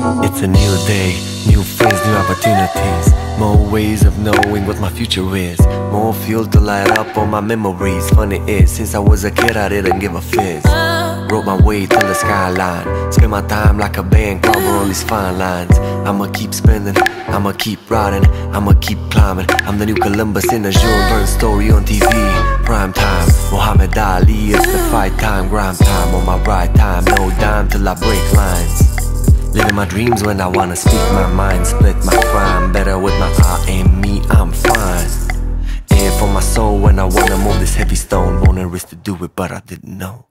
It's a new day, new friends, new opportunities. More ways of knowing what my future is. More fuel to light up all my memories. Funny is, since I was a kid I didn't give a fizz. Wrote my way till the skyline. Spend my time like a band cover on these fine lines. I'ma keep spending, I'ma keep riding, I'ma keep climbing. I'm the new Columbus in a Jules Verne story on TV. Prime time, Muhammad Ali, it's the fight time. Grind time, on my right time, no dime till I break lines. Living my dreams when I wanna speak my mind. Split my crime, better with my eye and me, I'm fine. Air for my soul when I wanna move this heavy stone. Bone and wrist to do it, but I didn't know.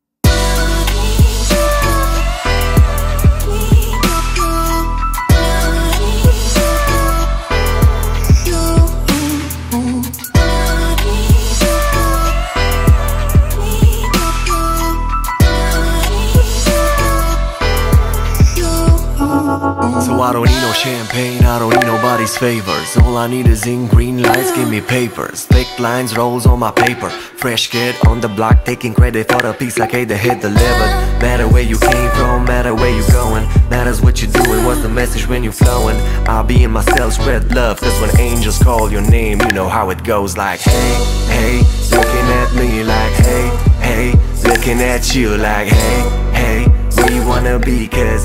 So I don't need no champagne, I don't need nobody's favors. All I need is ink, green lights, give me papers. Thick lines, rolls on my paper. Fresh kid on the block, taking credit for the piece I came to hit delivered. Matter where you came from, matter where you going. Matters what you doing, what's the message when you flowing. I'll be in myself, spread love, cause when angels call your name, you know how it goes. Like hey, hey, looking at me like hey, hey, looking at you like hey, hey, where you wanna be, cause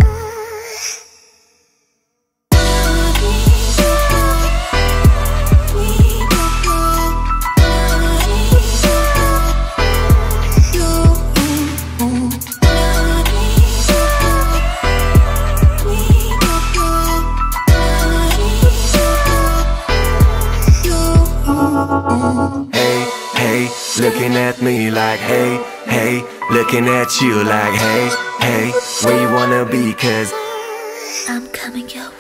hey, hey, looking at me like hey, hey, looking at you like hey, hey, where you wanna be, cause I'm coming your way.